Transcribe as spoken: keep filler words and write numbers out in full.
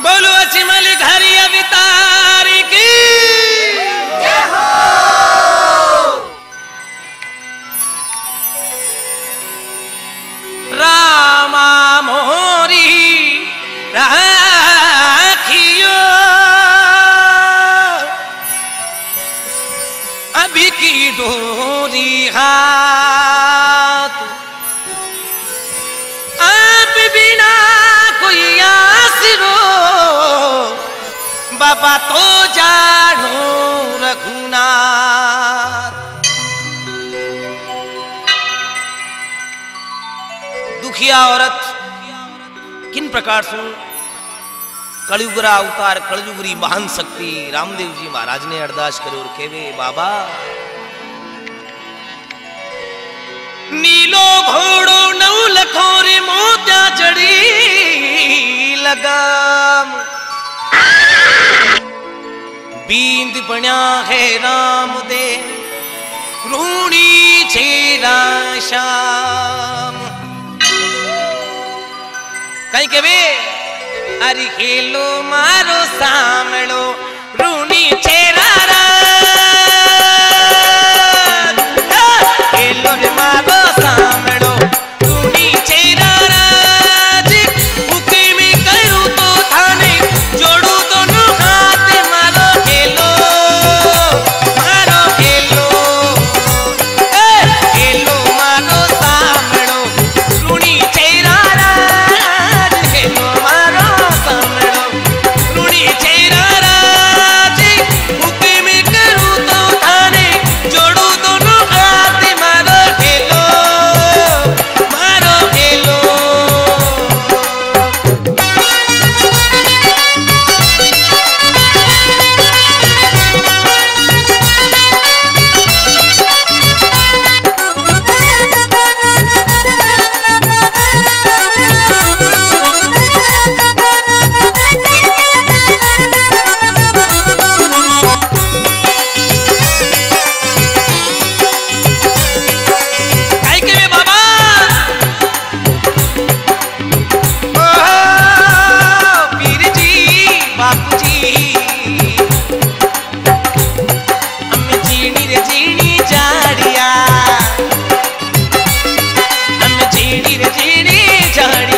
बोलो अचमल घरी अवतारी की जय हो। रामा मोरी राखियो अभी की डोरी हाथ, आप बिना कोई आसरो बाबा तो जानो रघुनाथ। दुखिया औरत किन प्रकार से कलयुगरा अवतार कलयुगरी महान शक्ति रामदेव जी महाराज ने अरदास करे और कहवे बाबा नीलो घोड़ो नौ लखो रे मोत्या चढ़ी लगाम, बींद बण्या है राम दे रूणी छेरा श्याम। कहीं कहवे अरे खेलो मारो सामलो रूनी छेरा राज, खेलो रे मारो सामलो रूनी छेरा राज। हुक्म करूं तो थाने जोड़ू दोनों हाथ, मारो खेलो मारो खेलो खेलो मारो सामलो रूनी छेरा राज, खेलो मारो सामलो रूनी छेरा राज। हुक्म करूं तो थाने जोड़ू दोनों हाथ, मारो खेलो मारो खेलो। काहे के रे बाबा ओ पीर जी बापू जी अम्मे जीनी रे जीनी जाड़िया, अम्मे जीनी रे जीनी जाड़िया।